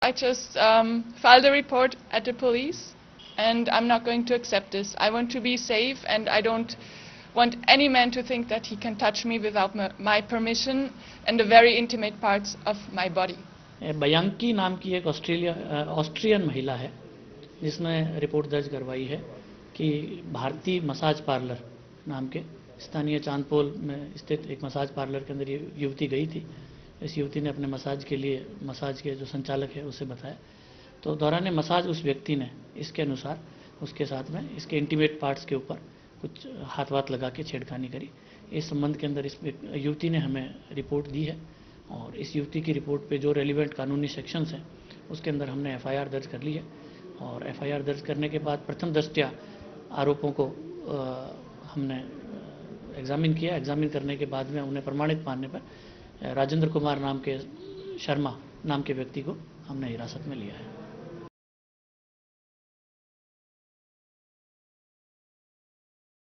I just filed a report at the police and I'm not going to accept this. I want to be safe and I don't want any man to think that he can touch me without my permission and the very intimate parts of my body. बयांकी नाम की एक Austrian महिला है जिसने report दर्ज करवाई है कि भारतीय मसाज पार्लर नाम के स्थानीय चांदपोल में स्थित एक मसाज पार्लर के अंदर ये युवती गई थी। इस युवती ने अपने मसाज के जो संचालक है उससे बताया, तो दौरान मसाज उस व्यक्ति ने इसके अनुसार उसके साथ में इसके इंटीमेट पार्ट्स के ऊपर कुछ हाथ लगा के छेड़खानी करी। इस संबंध के अंदर इस युवती ने हमें रिपोर्ट दी है और इस युवती की रिपोर्ट पे जो रेलिवेंट कानूनी सेक्शंस हैं उसके अंदर हमने एफआईआर दर्ज कर ली है और एफआईआर दर्ज करने के बाद प्रथम दृष्टया आरोपों को हमने एग्जामिन किया। एग्जामिन करने के बाद में उन्हें प्रमाणित मानने पर राजेंद्र कुमार शर्मा नाम के व्यक्ति को हमने हिरासत में लिया है।